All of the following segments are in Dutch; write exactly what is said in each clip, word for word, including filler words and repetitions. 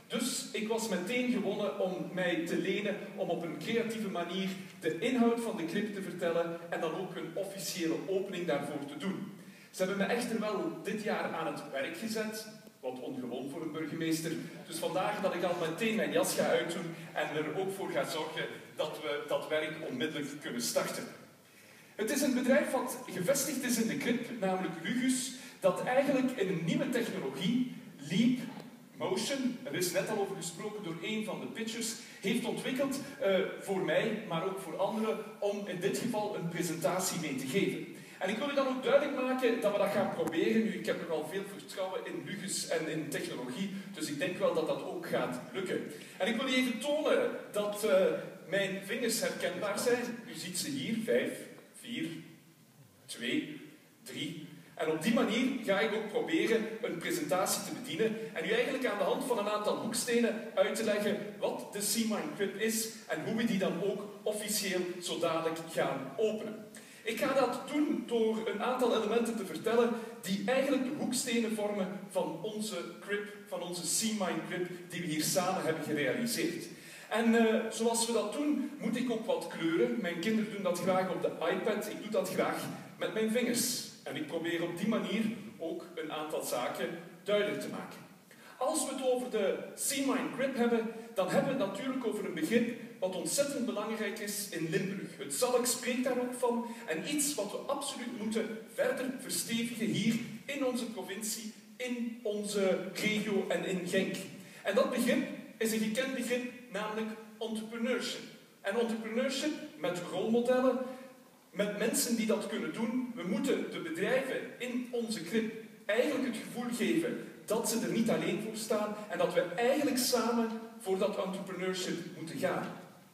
Dus ik was meteen gewonnen om mij te lenen om op een creatieve manier de inhoud van de crib te vertellen en dan ook een officiële opening daarvoor te doen. Ze hebben me echter wel dit jaar aan het werk gezet, wat ongewoon voor een burgemeester. Dus vandaag dat ik al meteen mijn jas ga uitdoen en er ook voor ga zorgen dat we dat werk onmiddellijk kunnen starten. Het is een bedrijf wat gevestigd is in de crib, namelijk Rugus, dat eigenlijk in een nieuwe technologie, Leap Motion, er is net al over gesproken door een van de pitchers, heeft ontwikkeld uh, voor mij, maar ook voor anderen, om in dit geval een presentatie mee te geven. En ik wil u dan ook duidelijk maken dat we dat gaan proberen. Nu, ik heb nogal veel vertrouwen in Rugus en in technologie, dus ik denk wel dat dat ook gaat lukken. En ik wil u even tonen dat uh, mijn vingers herkenbaar zijn. U ziet ze hier, vijf, vier, twee, drie... En op die manier ga ik ook proberen een presentatie te bedienen en u eigenlijk aan de hand van een aantal hoekstenen uit te leggen wat de C-Mind Crib is en hoe we die dan ook officieel zo dadelijk gaan openen. Ik ga dat doen door een aantal elementen te vertellen die eigenlijk de hoekstenen vormen van onze crib, van onze C-Mind Crib, die we hier samen hebben gerealiseerd. En uh, zoals we dat doen, moet ik ook wat kleuren. Mijn kinderen doen dat graag op de iPad, ik doe dat graag met mijn vingers. En ik probeer op die manier ook een aantal zaken duidelijk te maken. Als we het over de C-Mind Crib hebben, dan hebben we het natuurlijk over een begrip wat ontzettend belangrijk is in Limburg. Het Zalk spreekt daar ook van en iets wat we absoluut moeten verder verstevigen hier in onze provincie, in onze regio en in Genk. En dat begrip is een gekend begrip, namelijk entrepreneurship. En entrepreneurship met rolmodellen, met mensen die dat kunnen doen. We moeten de bedrijven in onze crib eigenlijk het gevoel geven dat ze er niet alleen voor staan en dat we eigenlijk samen voor dat entrepreneurship moeten gaan.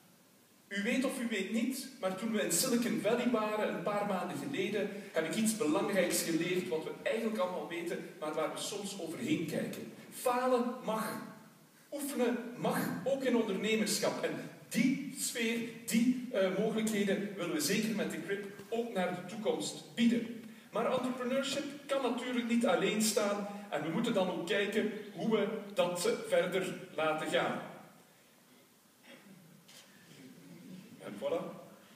U weet of u weet niet, maar toen we in Silicon Valley waren, een paar maanden geleden, heb ik iets belangrijks geleerd wat we eigenlijk allemaal weten, maar waar we soms overheen kijken. Falen mag. Oefenen mag, ook in ondernemerschap. En die sfeer, die uh, mogelijkheden willen we zeker met de crib ook naar de toekomst bieden. Maar entrepreneurship kan natuurlijk niet alleen staan en we moeten dan ook kijken hoe we dat verder laten gaan. En voilà.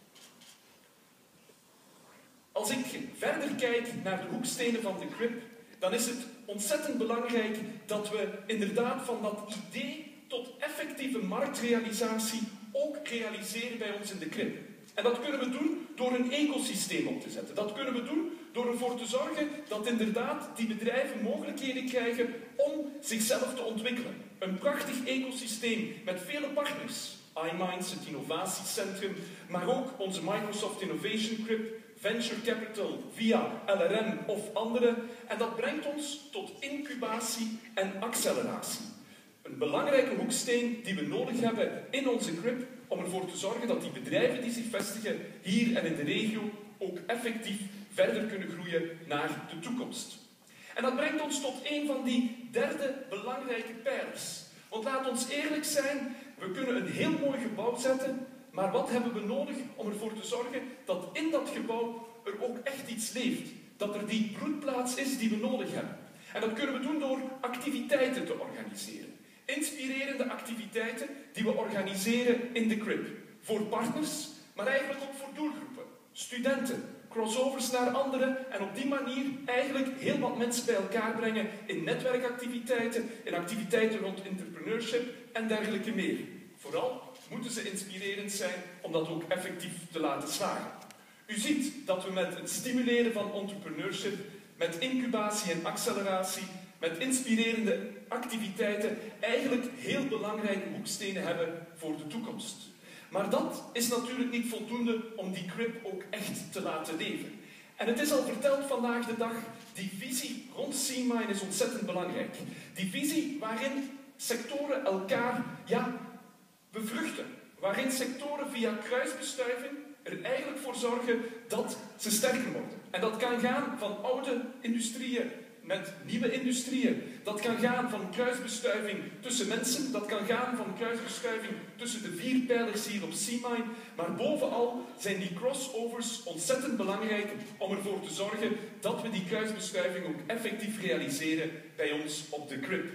Als ik verder kijk naar de hoekstenen van de crib, dan is het ontzettend belangrijk dat we inderdaad van dat idee tot effectieve marktrealisatie ook realiseren bij ons in de crib. En dat kunnen we doen door een ecosysteem op te zetten. Dat kunnen we doen door ervoor te zorgen dat inderdaad die bedrijven mogelijkheden krijgen om zichzelf te ontwikkelen. Een prachtig ecosysteem met vele partners. iMinds, het innovatiecentrum, maar ook onze Microsoft Innovation Crib, Venture Capital via L R M of andere. En dat brengt ons tot incubatie en acceleratie. Een belangrijke hoeksteen die we nodig hebben in onze crib om ervoor te zorgen dat die bedrijven die zich vestigen hier en in de regio ook effectief verder kunnen groeien naar de toekomst. En dat brengt ons tot een van die derde belangrijke pijlers. Want laat ons eerlijk zijn, we kunnen een heel mooi gebouw zetten, maar wat hebben we nodig om ervoor te zorgen dat in dat gebouw er ook echt iets leeft? Dat er die broedplaats is die we nodig hebben. En dat kunnen we doen door activiteiten te organiseren. Inspirerende activiteiten die we organiseren in de crib. Voor partners, maar eigenlijk ook voor doelgroepen. Studenten, crossovers naar anderen en op die manier eigenlijk heel wat mensen bij elkaar brengen in netwerkactiviteiten, in activiteiten rond entrepreneurship en dergelijke meer. Vooral moeten ze inspirerend zijn om dat ook effectief te laten slagen. U ziet dat we met het stimuleren van entrepreneurship, met incubatie en acceleratie, met inspirerende activiteiten eigenlijk heel belangrijke hoekstenen hebben voor de toekomst. Maar dat is natuurlijk niet voldoende om die crib ook echt te laten leven. En het is al verteld vandaag de dag, die visie rond C-Mind is ontzettend belangrijk. Die visie waarin sectoren elkaar ja, bevruchten. Waarin sectoren via kruisbestuiving er eigenlijk voor zorgen dat ze sterker worden. En dat kan gaan van oude industrieën met nieuwe industrieën. Dat kan gaan van kruisbestuiving tussen mensen. Dat kan gaan van kruisbestuiving tussen de vier pijlers hier op C-Mind. Maar bovenal zijn die crossovers ontzettend belangrijk om ervoor te zorgen dat we die kruisbestuiving ook effectief realiseren bij ons op de crib.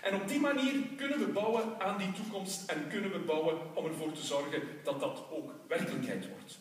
En op die manier kunnen we bouwen aan die toekomst en kunnen we bouwen om ervoor te zorgen dat dat ook werkelijkheid wordt.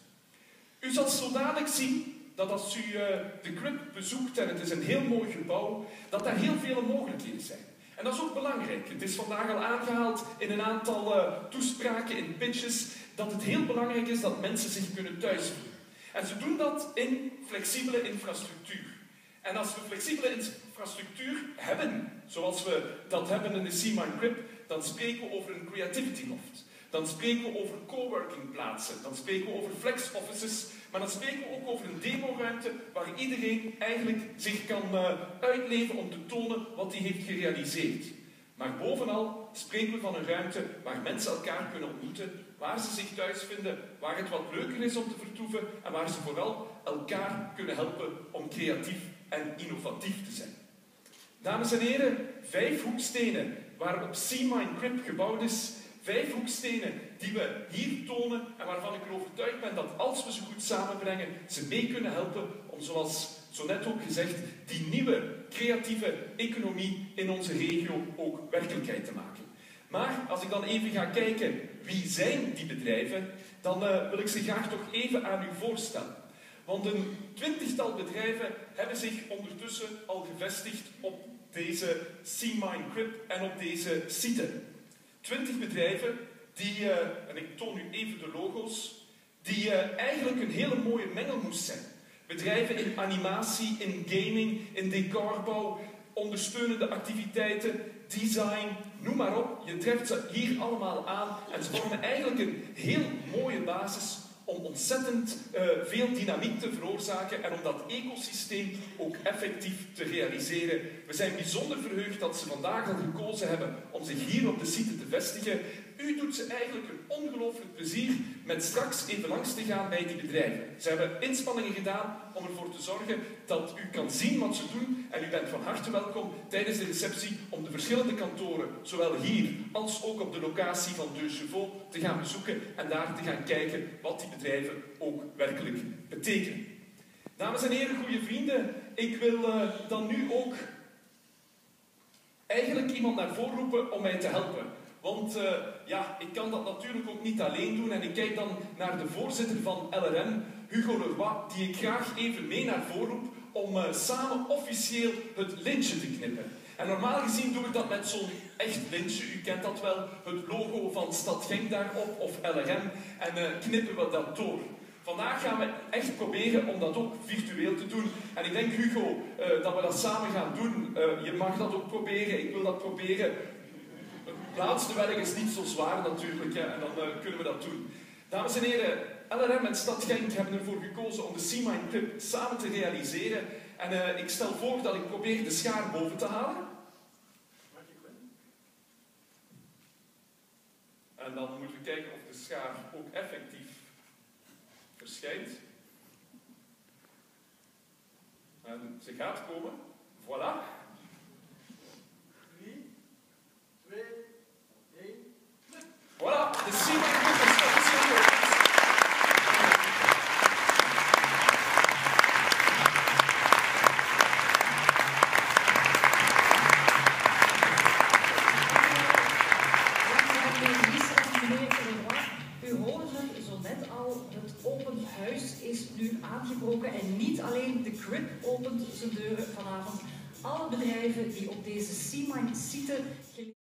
U zal zo dadelijk zien dat als u uh, de Crib bezoekt, en het is een heel mooi gebouw, dat daar heel veel mogelijkheden zijn. En dat is ook belangrijk. Het is vandaag al aangehaald in een aantal uh, toespraken, in pitches, dat het heel belangrijk is dat mensen zich kunnen thuisvoelen. En ze doen dat in flexibele infrastructuur. En als we flexibele infrastructuur hebben, zoals we dat hebben in de C-Mind Crib, dan spreken we over een creativity loft. Dan spreken we over coworking plaatsen. Dan spreken we over flex offices. Maar dan spreken we ook over een demoruimte waar iedereen eigenlijk zich kan uh, uitleven om te tonen wat hij heeft gerealiseerd. Maar bovenal spreken we van een ruimte waar mensen elkaar kunnen ontmoeten, waar ze zich thuis vinden, waar het wat leuker is om te vertoeven en waar ze vooral elkaar kunnen helpen om creatief en innovatief te zijn. Dames en heren, vijf hoekstenen waarop C-Mind Crib gebouwd is, vijf hoekstenen die we hier tonen en waarvan ik er overtuigd ben dat als we ze goed samenbrengen, ze mee kunnen helpen om, zoals zo net ook gezegd, die nieuwe creatieve economie in onze regio ook werkelijkheid te maken. Maar als ik dan even ga kijken wie zijn die bedrijven, dan uh, wil ik ze graag toch even aan u voorstellen. Want een twintigtal bedrijven hebben zich ondertussen al gevestigd op deze C-Mind Crib en op deze site. Twintig bedrijven die, uh, en ik toon u even de logo's, die uh, eigenlijk een hele mooie mengelmoes zijn. Bedrijven in animatie, in gaming, in decorbouw, ondersteunende activiteiten, design, noem maar op. Je treft ze hier allemaal aan en ze vormen eigenlijk een heel mooie basis om ontzettend uh, veel dynamiek te veroorzaken en om dat ecosysteem ook effectief te realiseren. We zijn bijzonder verheugd dat ze vandaag al gekozen hebben om zich hier op de site te vestigen. U doet ze eigenlijk een ongelooflijk plezier met straks even langs te gaan bij die bedrijven. Ze hebben inspanningen gedaan om ervoor te zorgen dat u kan zien wat ze doen en u bent van harte welkom tijdens de receptie om de verschillende kantoren, zowel hier als ook op de locatie van Deux Chevaux, te gaan bezoeken en daar te gaan kijken wat die bedrijven ook werkelijk betekenen. Dames en heren, goede vrienden, ik wil uh, dan nu ook eigenlijk iemand naar voren roepen om mij te helpen. Want uh, ja, ik kan dat natuurlijk ook niet alleen doen en ik kijk dan naar de voorzitter van L R M, Hugo Leroy, die ik graag even mee naar voren roep om uh, samen officieel het lintje te knippen. En normaal gezien doe ik dat met zo'n echt lintje, u kent dat wel, het logo van Stad Genk daarop of L R M en uh, knippen we dat door. Vandaag gaan we echt proberen om dat ook virtueel te doen. En ik denk, Hugo, uh, dat we dat samen gaan doen. Uh, je mag dat ook proberen, ik wil dat proberen. Het laatste werk is niet zo zwaar natuurlijk, hè, en dan uh, kunnen we dat doen. Dames en heren, L R M en Stad Genk hebben ervoor gekozen om de C-Mind Crib samen te realiseren. En uh, ik stel voor dat ik probeer de schaar boven te halen. En dan moeten we kijken of de schaar ook effectief verschijnt. En ze gaat komen. Voilà. Voilà, de C-Mind Crib is officieel geopend. U hoorde het zo net al, het open huis is nu aangebroken en niet alleen de Crib opent zijn deuren vanavond. Alle bedrijven die op deze C-Mind site